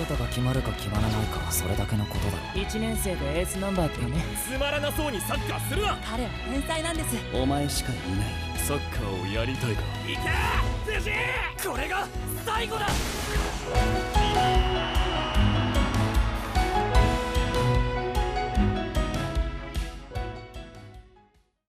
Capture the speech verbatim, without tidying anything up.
トが決まるか決まらないかはそれだけのことだろ。いちねん生でエースナンバーってよね。 つまらなそうにサッカーするな。 彼は天才なんです。 お前しかいない。 サッカーをやりたいか。いけー辻、これが最後だ。